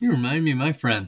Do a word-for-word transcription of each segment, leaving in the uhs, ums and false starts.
You remind me of my friend.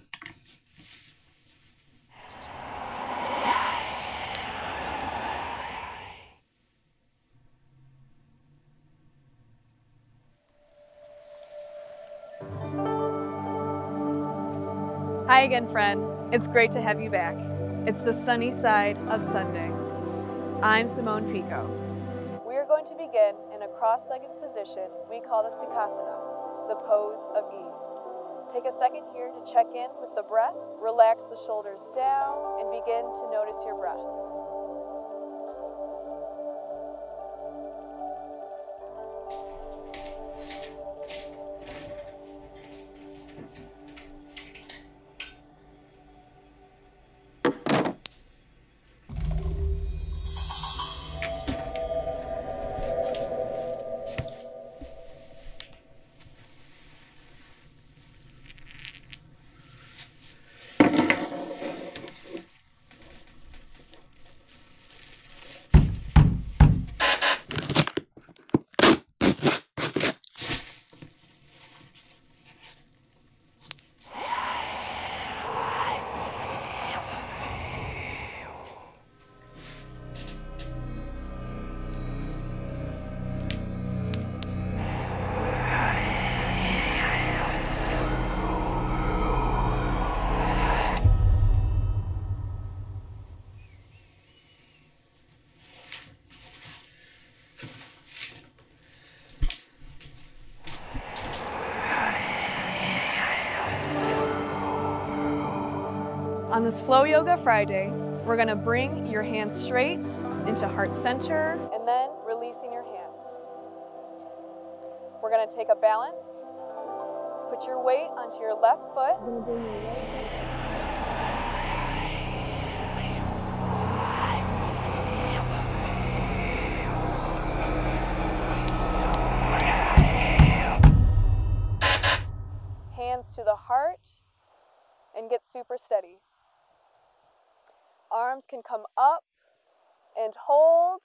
Hi again, friend. It's great to have you back. It's the sunny side of Sunday. I'm Simone Pico. We're going to begin in a cross-legged position we call the Sukhasana, the pose of ease. Take a second here to check in with the breath. Relax the shoulders down and begin to notice your breath. On this Flow Yoga Friday, we're going to bring your hands straight into heart center and then releasing your hands. We're going to take a balance. Put your weight onto your left foot. Hands to the heart and get super steady. Arms can come up and hold.